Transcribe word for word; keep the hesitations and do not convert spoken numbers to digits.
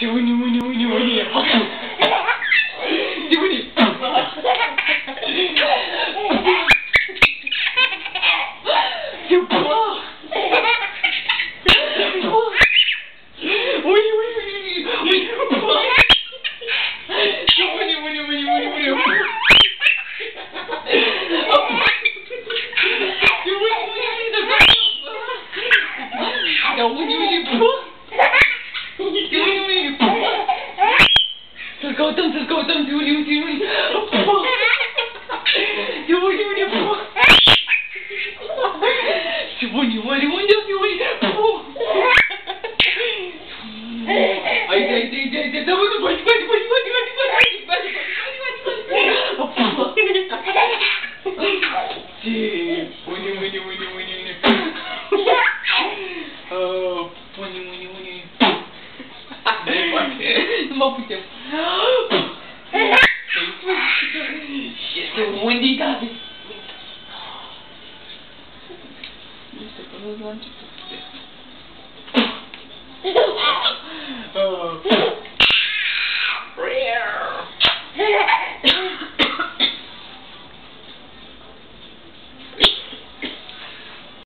Сегодня, сегодня, сегодня, сегодня. Сегодня. Тепло. Ой, ой, ой, ой. Сегодня, сегодня, сегодня, сегодня. Terkautam, terkautam, diuli, diuli. Diuli, diuli. Сегодня, сегодня, сегодня. Ай, ай, ай, ай, ай, давай, давай, давай, давай, давай, давай, Пони, пони, пони, пони. Пони, пони, пони. Мапутя. Если Монди так. Если позвонить, то.